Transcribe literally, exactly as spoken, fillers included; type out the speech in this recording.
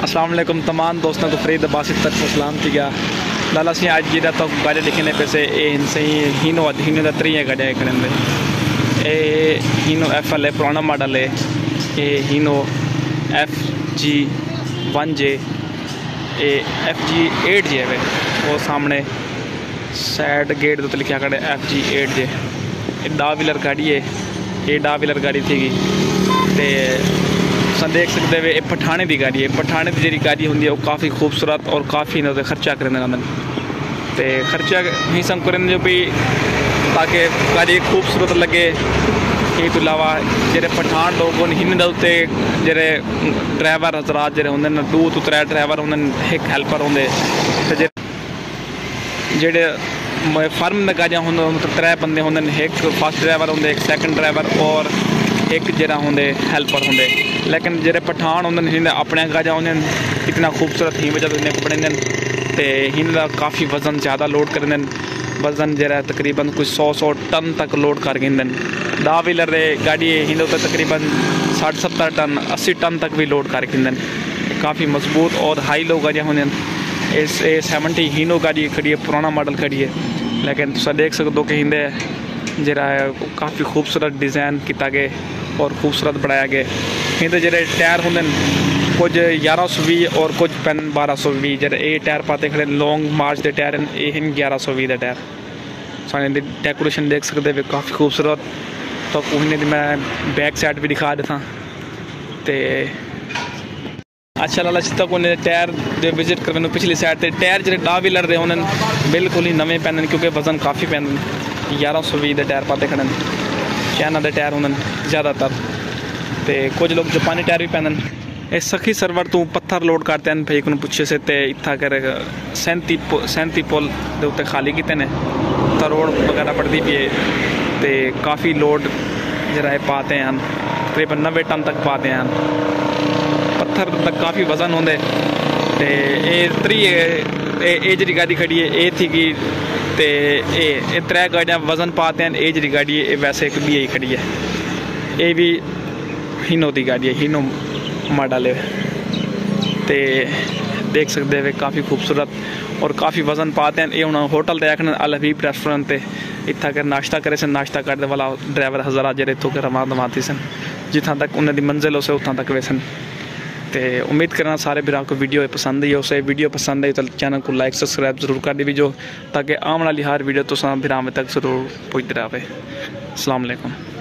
अस्सलाम वालेकुम तमाम दोस्तों को फरीद बासित तक सलाम थी गया लाला सी आज जी तो गाड़ी लिखने पे से ए सही हीनो हीनो का त्री गाड़ियाँ खड़े ए हीनो एफ एल है पुराना मॉडल है A Hino F G one J A F G eight J है वो सामने साइड गेट तो लिखा खड़े एफ जी एट जे डा व्हीलर गाड़ी है ये डा व्हीलर गाड़ी थी ते देख सकते वे पठाने की गाड़ी है पठाने की जी गाड़ी होंगी वो काफ़ी खूबसूरत और काफ़ी इन्होंने खर्चा करें तो खर्चा ही सब करें जो भी ताकि गाड़ी खूबसूरत लगे ये तो अलावा जेरे पठान लोग इन उत्ते जेरे ड्राइवर हजरात जेरे होंगे दो तो त्रै ड्राइवर होंगे एक हेल्पर होंगे जेडे फार्म गाड़ियाँ होंगे मतलब त्रै बंदे होंगे एक फर्स्ट ड्राइवर होंगे एक सैकेंड ड्राइवर और एक जरा होंगे हेल्पर होंगे लेकिन जेरे पठान होंगे अपने गाजा होंगे इतना खूबसूरत ही वजह इन्हें पड़े तो इनका काफ़ी वजन ज़्यादा लोड करें वजन जरा तकरीबन कुछ सौ सौ टन तक लोड कर गए डा व्हीलर गाड़ी इन तकरीबन साठ सत्तर टन अस्सी टन तक भी लोड कर गए काफ़ी मजबूत और हाई लो गाड़ियाँ होंगे इस ए सैवनटी हीनो गाड़ी खड़ी है पुराना मॉडल खड़ी है लेकिन तुम देख सकते हो कि हिंदे जरा है काफ़ी खूबसूरत डिज़ाइन किया गया और खूबसूरत बनाया गया हिंदे जरे टायर होंगे कुछ ग्यारह सौ भी और कुछ पैन बारह सौ भी जरा ये टायर पाते खड़े लॉन्ग मार्च के टायर हैं ये ग्यारह सौ भी टायर सारे डेकोरेशन देख सकते हैं काफ़ी खूबसूरत तो उन्हें मैं बैक साइड भी दिखा देता तो अच्छा लाला तक उन्हें टायर जो विजिट कर मैंने पिछली साइड से टायर जो डा व्हीलर दे उन्होंने बिल्कुल ही नवे पैंदे क्योंकि वजन काफ़ी पैंदे ग्यारह सौ भी टायर पाते खड़े चाइना के टायर होंगे ज़्यादातर तो कुछ लोग जापानी टायर भी पैंदे सखी सर्वर तू पत्थर लोड करते हैं भाई को पुछे से तो इतना कर सैंती सैंती पुल के उत्ते खाली किते ने तो रोड वगैरह बढ़ती भी है तो काफ़ी लोड जरा है पाते हैं तकरीबन नब्बे टन तक पाते हैं पत्थर तक काफ़ी वजन होंगे तो ये त्री ये जी गाड़ी खड़ी है ये थी कि तो ये त्रै गाड़ियाँ वजन पाते हैं ये जी गाड़ी है वैसे एक भी यही खड़ी है ये भी हीनो की गाड़ी है हीनो मॉडल है तो देख सकते हैं काफ़ी खूबसूरत और काफ़ी वजन पाते हैं ये उन्होंने होटल देखने अल हबीब रेस्टोरेंट से इतना कर नाश्ता करे सन नाश्ता करने वाला ड्राइवर हज़ारा जरे इतों के रवा दवाती सन जितना तक उन्होंने मंजिल हो से उतना तक वे सन तो उम्मीद करना सारे भरा को वीडियो पसंद आई उसे वीडियो पसंद आई तो चैनल को लाइक सब्सक्राइब जरूर कर दीजिए ताकि आने वाली हर वीडियो तो भरा तक जरूर पहुँचती रहे। अस्सलाम वालेकुम।